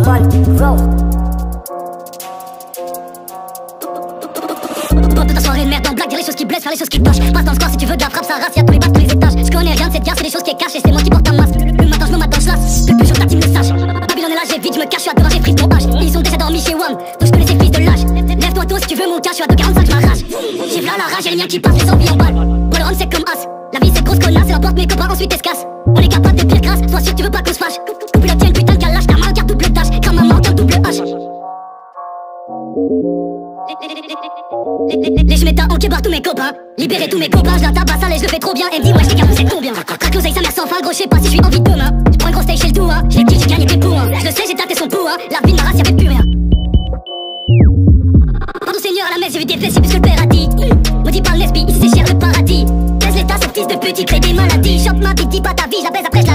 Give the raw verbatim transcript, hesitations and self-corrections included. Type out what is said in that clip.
One, roll. Pour toute ta soirée de merde en blague, dire les choses qui blessent, faire les choses qui pochent. Passe dans le score si tu veux de la frappe, ça race, y'a tous les bases, tous les étages. Je connais rien de cette guerre, c'est des choses qui est cachées, c'est moi qui porte un masque. Le matin je me matin je lasse, que plus je que la team le sache. Babylone est là, j'ai vite, je me cache, je suis à deux, j'ai pris ton âge. Ils ont déjà dormi chez WAM, donc je connais ces fils de lâche. Lève-toi tôt si tu veux mon cas, je suis à deux quarante-cinq, je m'arrache. J'ai v'là la rage, y'a les miens qui passent, les envies en balle. Pour le run c'est comme as, la vie c'est grosse connasse, et emporte mes copains ensuite escasse. On est capable des pires grâces, sois sûr que tu veux pas qu'on se fâche. Coupe la tienne, putain de calage, ta main garde double tâche, comme maman garde double H. Les je m'éteins en kébar tous mes copains. Libérer tous mes copains, je la tabasse allez je le fais trop bien. Elle me dit ouais j't'ai capé c'est combien. Craque l'oseille sa mère sans fin gros j'sais pas si je suis en vie demain. J'prends une grosse taille chez le tour, j'ai dit j'ai gagné tes points. Je le sais j'ai tâté son poids, la vie de ma race y'avait plus rien. Pardon Seigneur à la messe j'ai vu des fesses c'est plus que le père a dit. Maudit par le lesbi, ici c'est cher le paradis. Laisse l'état ce fils de pute il crée des maladies. Chope ma bite dis pas ta vie, je la baise après je